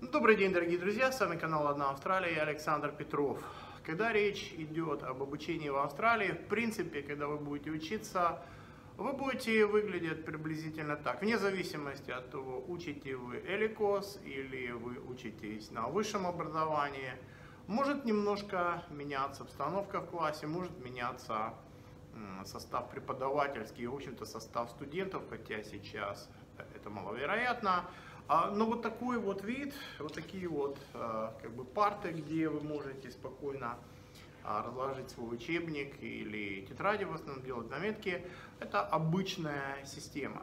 Добрый день, дорогие друзья, с вами канал «Одна Австралия», я Александр Петров. Когда речь идет об обучении в Австралии, в принципе, когда вы будете учиться, вы будете выглядеть приблизительно так, вне зависимости от того, учите вы ELICOS или вы учитесь на высшем образовании. Может немножко меняться обстановка в классе, может меняться состав преподавательский, в общем-то состав студентов, хотя сейчас это маловероятно. Но вот такой вот вид, вот такие вот как бы парты, где вы можете спокойно разложить свой учебник или тетради, в основном делать заметки, это обычная система.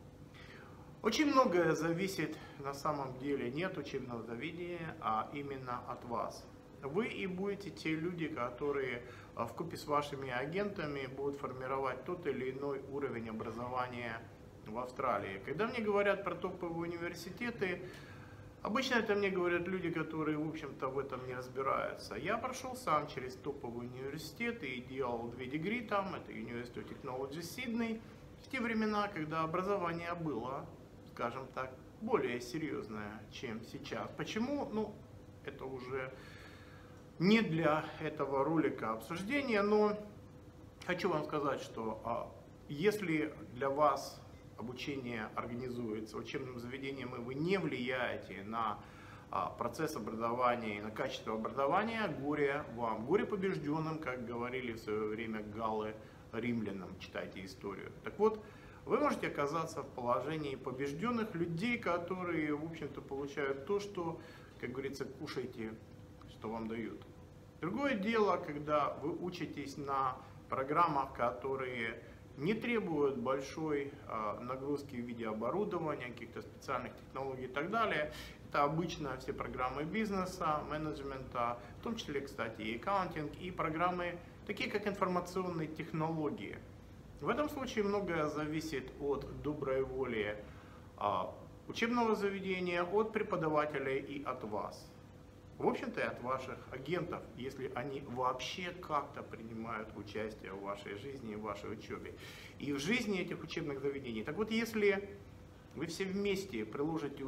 Очень многое зависит на самом деле не от учебного заведения, а именно от вас. Вы и будете те люди, которые вкупе с вашими агентами будут формировать тот или иной уровень образования в Австралии. Когда мне говорят про топовые университеты, обычно это мне говорят люди, которые, в общем-то, в этом не разбираются. Я прошел сам через топовые университеты и делал 2 дегри там, это University of Technology Sydney, в те времена, когда образование было, скажем так, более серьезное, чем сейчас. Почему? Ну, это уже не для этого ролика обсуждения, но хочу вам сказать, что если для вас обучение организуется учебным заведением, и вы не влияете на процесс образования и на качество образования, горе вам, горе побежденным, как говорили в свое время галлы римлянам, читайте историю. Так вот, вы можете оказаться в положении побежденных людей, которые, в общем-то, получают то, что, как говорится, кушайте, что вам дают. Другое дело, когда вы учитесь на программах, которые не требуют большой нагрузки в виде оборудования, каких-то специальных технологий и так далее. Это обычно все программы бизнеса, менеджмента, в том числе, кстати, и аккаунтинг, и программы, такие как информационные технологии. В этом случае многое зависит от доброй воли учебного заведения, от преподавателей и от вас. В общем-то и от ваших агентов, если они вообще как-то принимают участие в вашей жизни и в вашей учебе. И в жизни этих учебных заведений. Так вот, если вы все вместе приложите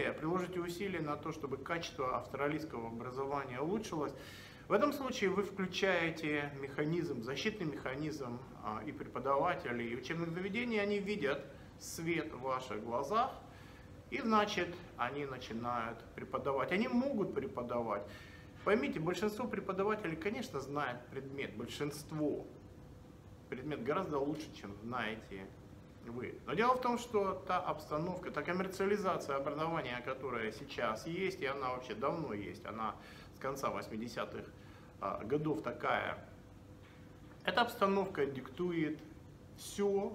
усилия на то, чтобы качество австралийского образования улучшилось, в этом случае вы включаете механизм, защитный механизм и преподавателей, и учебных заведений, они видят свет в ваших глазах, и значит, они начинают преподавать. Они могут преподавать. Поймите, большинство преподавателей, конечно, знает предмет. Большинство. Предмет гораздо лучше, чем знаете вы. Но дело в том, что та обстановка, та коммерциализация образования, которая сейчас есть, и она вообще давно есть, она с конца 80-х годов такая, эта обстановка диктует все,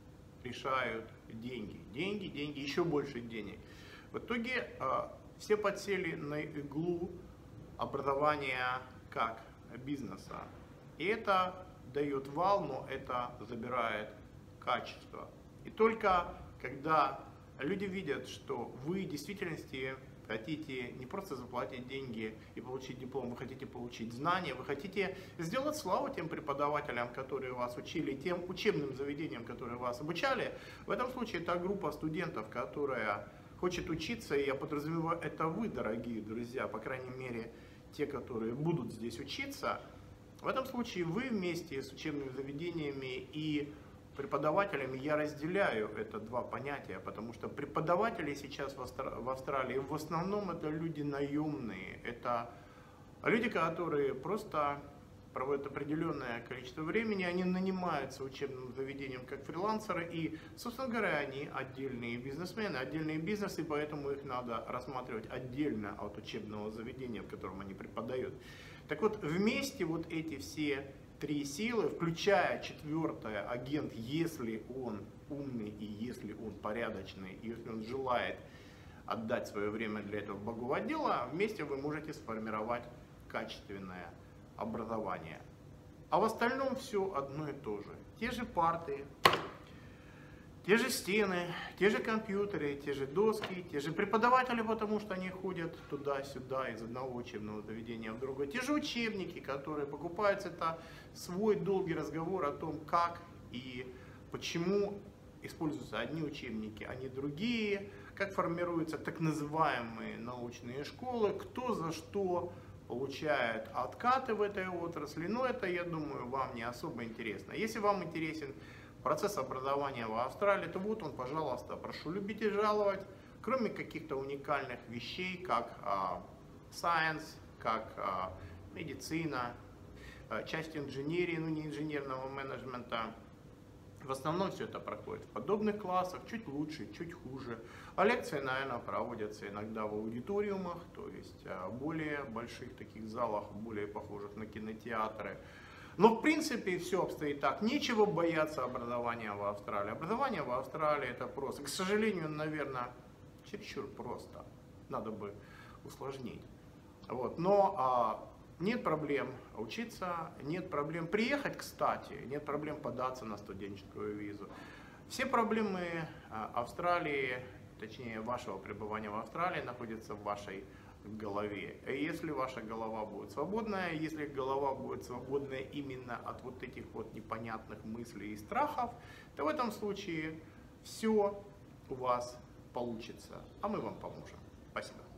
решают деньги. Деньги, еще больше денег. В итоге все подсели на иглу образования как бизнеса. И это дает вал, но это забирает качество. И только когда люди видят, что вы в действительности хотите не просто заплатить деньги и получить диплом, вы хотите получить знания, вы хотите сделать славу тем преподавателям, которые вас учили, тем учебным заведениям, которые вас обучали. В этом случае та группа студентов, которая хочет учиться, и я подразумеваю, это вы, дорогие друзья, по крайней мере, те, которые будут здесь учиться. В этом случае вы вместе с учебными заведениями и преподавателями, я разделяю это два понятия, потому что преподаватели сейчас в Австралии в основном это люди наемные, это люди, которые просто проводят определенное количество времени, они нанимаются учебным заведением как фрилансеры и, собственно говоря, они отдельные бизнесмены, отдельные бизнесы, поэтому их надо рассматривать отдельно от учебного заведения, в котором они преподают. Так вот, вместе вот эти все 3 силы, включая 4-й агент, если он умный и если он порядочный, и если он желает отдать свое время для этого богового дела, вместе вы можете сформировать качественное образование. А в остальном все одно и то же. Те же парты, те же стены, те же компьютеры, те же доски, те же преподаватели, потому что они ходят туда-сюда из одного учебного заведения в другое. Те же учебники, которые покупаются, это свой долгий разговор о том, как и почему используются одни учебники, а не другие, как формируются так называемые научные школы, кто за что получает откаты в этой отрасли. Но это, я думаю, вам не особо интересно. Если вам интересен процесс образования в Австралии, то вот он, пожалуйста, прошу любить и жаловать. Кроме каких-то уникальных вещей, как science, как медицина, часть инженерии, ну не инженерного менеджмента. В основном все это проходит в подобных классах, чуть лучше, чуть хуже. А лекции, наверное, проводятся иногда в аудиториумах, то есть в более больших таких залах, более похожих на кинотеатры. Но в принципе все обстоит так. Нечего бояться образования в Австралии. Образование в Австралии это просто, к сожалению, наверное, чересчур просто. Надо бы усложнить. Вот. Но нет проблем учиться, нет проблем приехать, кстати, нет проблем податься на студенческую визу. Все проблемы Австралии, точнее вашего пребывания в Австралии, находятся в вашей голове. И если ваша голова будет свободная, если голова будет свободная именно от вот этих вот непонятных мыслей и страхов, то в этом случае все у вас получится, а мы вам поможем. Спасибо.